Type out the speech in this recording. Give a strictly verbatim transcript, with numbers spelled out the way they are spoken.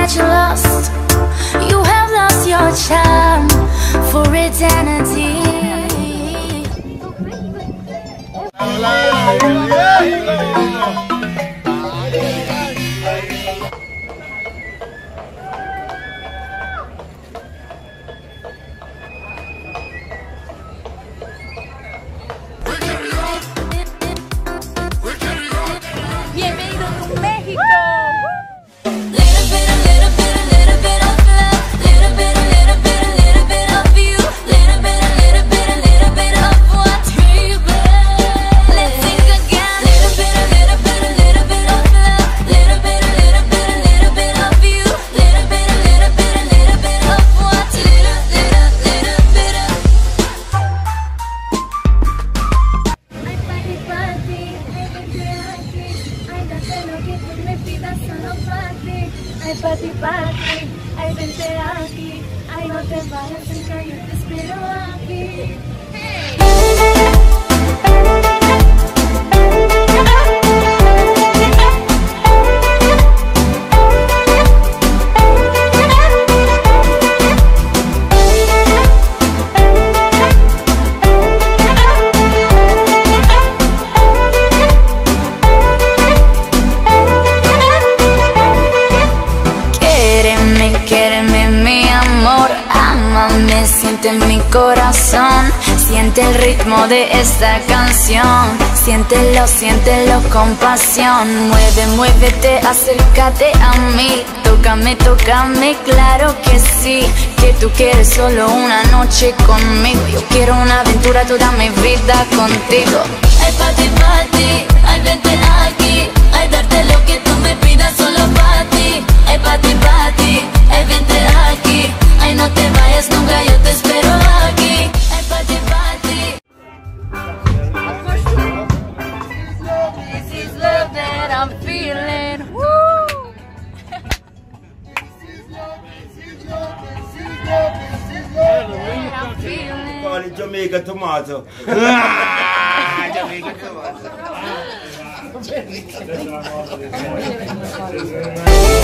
that you're lost. You have lost your charm for eternity. Bienvenido a México. Ay, pati, pati, ay, vente aquí. Ay, no te vayas nunca, yo te espero aquí. Siente mi corazón, siente el ritmo de esta canción. Siéntelo, siéntelo con pasión. Mueve, muévete, acércate a mí. Tócame, tócame, claro que sí. Que tú quieres solo una noche conmigo. Yo quiero una aventura toda mi vida contigo. Ay, pati, pati, ay, vente aquí. Ay, darte lo que tú me pidas solo para ti. Ay, pati, pati, ay, vente aquí. Ay, no te vayas nunca, yo te espero aquí. Ay, pati, pati. This is love that I'm feeling. Woo! I'm feeling. Call it Jamaica tomato. Jamaica tomato.